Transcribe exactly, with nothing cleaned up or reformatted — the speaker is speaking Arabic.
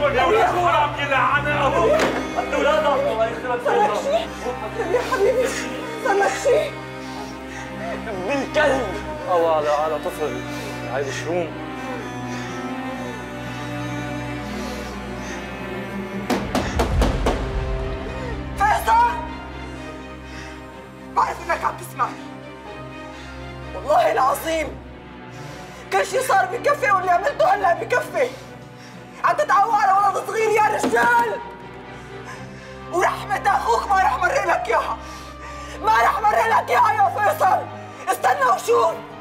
لكم يا ولاد حرام يلعنها قد ولادك الله يخرب بيتك. يا حبيبي صار لك شيء؟ بالكلب او على على طفل هاي مشروم. فيصل بعرف انك عم تسمعني، والله العظيم كل شيء صار بكفي واللي عملته هلا بكفي. عم تتعوى على ولد صغير يا رجال، ورحمة اخوك ما رح مرق لك اياها، ما رح مرق لك اياها يا فيصل. استنى وشوف.